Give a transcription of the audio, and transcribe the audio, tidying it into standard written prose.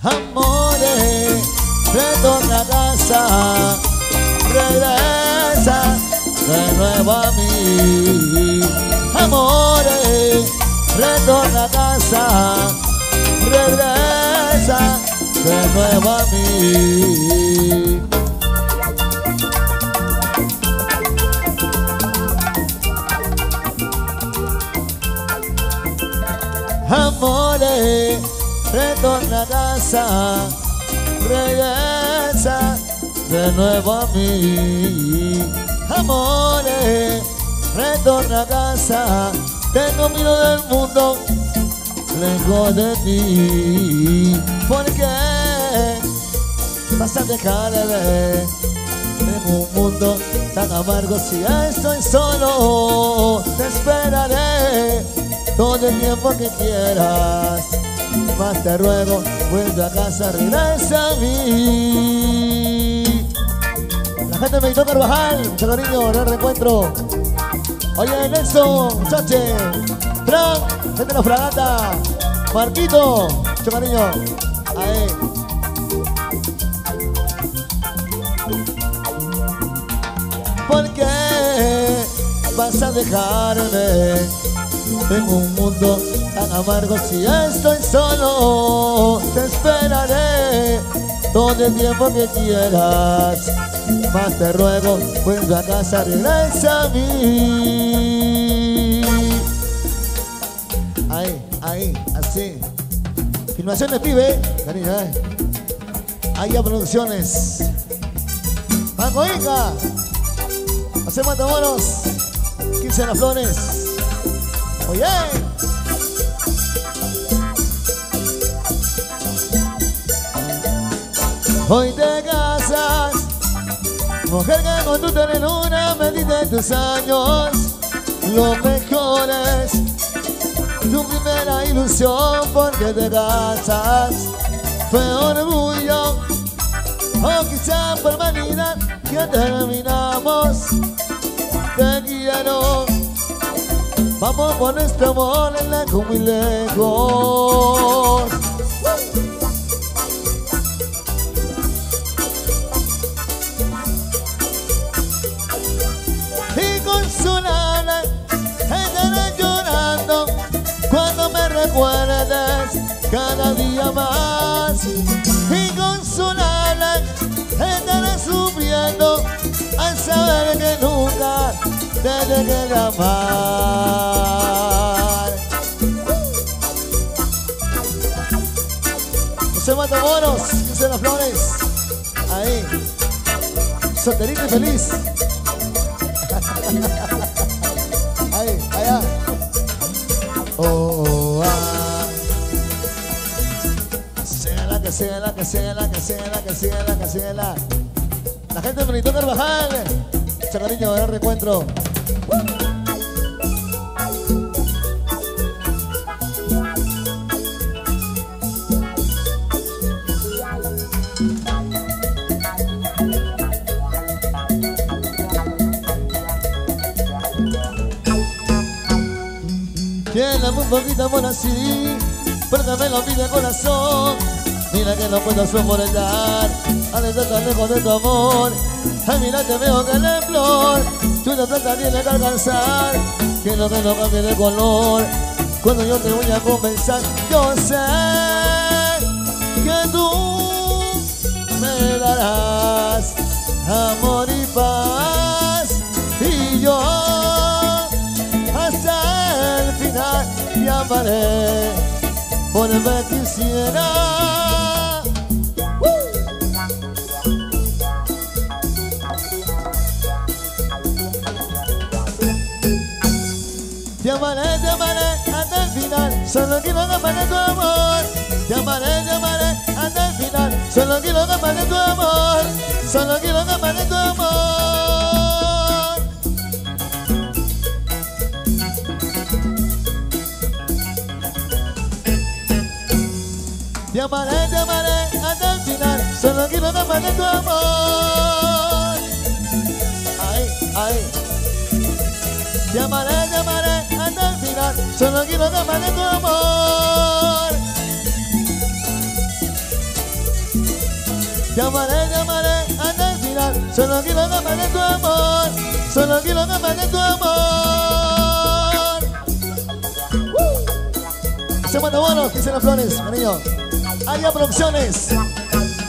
Amores, retorna a casa, regresa de nuevo a mí. Amores, retorna a casa, regresa de nuevo a mí. Amores, retorna a casa, regresa de nuevo a mí. Amores, retorna a casa, tengo miedo del mundo, lejos de ti. ¿Por qué vas a dejar de ver en un mundo tan amargo? Si estoy solo, te esperaré todo el tiempo que quieras, más te ruego, vuelve a casa, regresa a mí. La gente me invitó a Carvajal, mucho cariño, el reencuentro. Oye, Nelson, Chache, Fran, gente de la Fragata, Marquito, mucho cariño. Ahí. ¿Por qué vas a dejarme en un mundo tan amargo? Si estoy solo, te esperaré todo el tiempo que quieras, más te ruego, vuelve a casa, regresa a mí. Ahí, así. Filmaciones Pibe, cariño, ahí a Producciones. Mango Inca, José Matamoros, 15 Las Flores. Oye, hoy te casas, mujer que con tu ternura me diste tus años, los mejores, tu primera ilusión, porque te casas, fue orgullo, o quizá por vanidad que terminamos. Te quiero, vamos por nuestro amor lejos, muy lejos. Y consolarla, estaré llorando cuando me recuerdes cada día más. Y consolarla, estaré sufriendo al saber que nunca te dejé de amar. José Matamoros, 15 Las Flores. Ahí, solterito y feliz. Ahí, allá. Oh, ah. Síguela, que síguela, que síguela, que síguela, que síguela, que síguela. La gente de Benito Carvajal, mucho cariño, el reencuentro. Lléname un poquito amor así, porque me lo pide el corazón. Mira que no puedo soportar al estar tan lejos de tu amor. Ay, mira, te veo que la flor tú la plata tienes que alcanzar, que no cambie de color. Cuando yo te voy a convencer, yo sé que tú me darás amor y paz, y yo hasta el final te amaré, por el que quisiera. Te amaré hasta el final, solo quiero que amaré tu amor. Te amaré hasta el final, solo quiero que amaré tu amor. Solo quiero que amaré tu amor. Te amaré hasta el final, solo quiero que amaré tu amor. Ahí. Te amaré hasta el final, solo quiero que amaré tu amor. llamaré, llamaré hasta el final. Solo quiero que apague tu amor, solo quiero que apague tu amor. Se manda bonos, dicen las flores, cariño. Allá Producciones.